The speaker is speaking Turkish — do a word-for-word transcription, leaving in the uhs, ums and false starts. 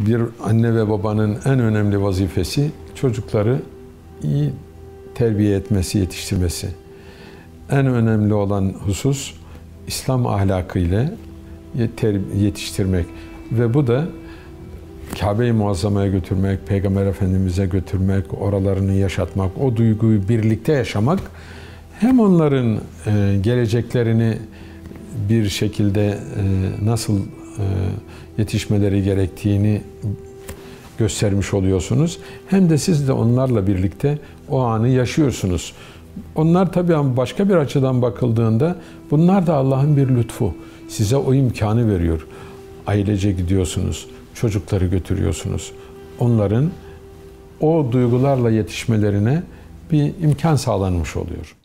bir anne ve babanın en önemli vazifesi çocukları iyi terbiye etmesi, yetiştirmesi. En önemli olan husus İslam ahlakıyla yetiştirmek. Ve bu da Kabe-i Muazzama'ya götürmek, Peygamber Efendimiz'e götürmek, oralarını yaşatmak, o duyguyu birlikte yaşamak, hem onların e, geleceklerini bir şekilde e, nasıl e, yetişmeleri gerektiğini göstermiş oluyorsunuz. Hem de siz de onlarla birlikte o anı yaşıyorsunuz. Onlar tabii başka bir açıdan bakıldığında bunlar da Allah'ın bir lütfu. Size o imkanı veriyor. Ailece gidiyorsunuz, çocukları götürüyorsunuz. Onların o duygularla yetişmelerine bir imkan sağlanmış oluyor.